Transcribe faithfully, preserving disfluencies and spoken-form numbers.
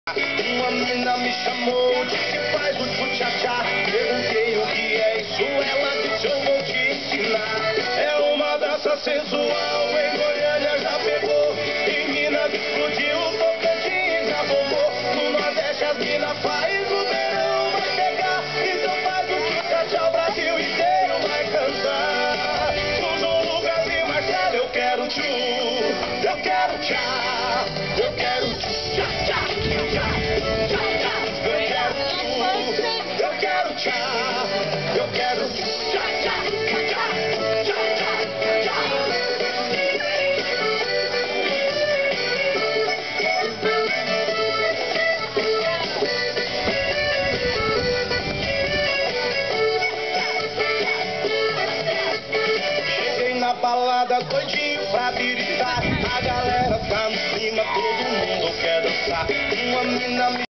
Uma mina me chamou, disse faz o tchá-tchá. Perguntei o que é isso, ela disse eu vou te ensinar. É uma dança sensual, em Goiânia já pegou. Em Minas explodiu, Tocantins já bombou. No Nordeste as minas faz, o verão vai chegar. Então faz o tchá-tchá, o Brasil inteiro vai cantar. No Zulu, Brasil, Marcelo, eu quero tchu, eu quero tchá, eu quero tchá-tchá. Eu quero tchá, eu quero tchá, tchá, tchá, tchá, tchá, tchá. Cheguei na balada doidinho pra biritar. A galera tá no clima, todo mundo quer dançar. Uma mina me